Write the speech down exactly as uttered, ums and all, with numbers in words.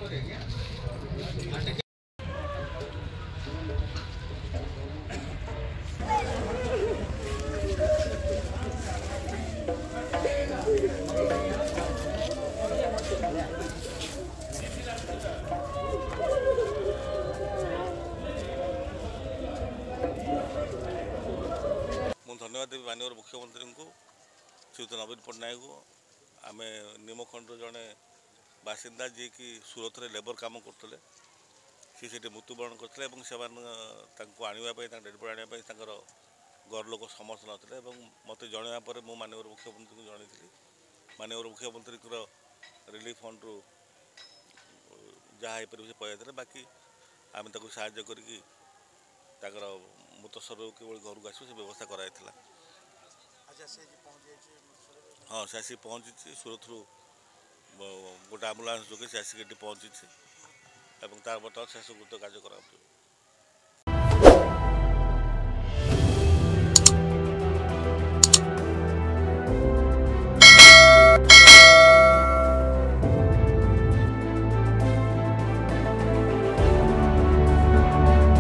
धन्यवाद देवी माननीय मुख्यमंत्री को श्रीयुत नवीन पट्टनायक को आम निमखंड जड़े बासिंदा जी की सूरत रे लेबर काम करते सी से मृत्युवरण करते आने डेड बॉडी आने घर लोक समर्थ नते मत जनवा पर मु माननीय मुख्यमंत्री को जनई माननीय मुख्यमंत्री रिलीफ फंड रु जहाँ से पैसा बाकी आम साहाय्य करके मृत शरीर के घर को आस व्यवस्था कराई। हाँ से आसिक पहुँची सूरत रु गोटे आम्बुलांस जोगे से आसिक पहुँची तार बर्तमान शेषकृत्य कार्य करा।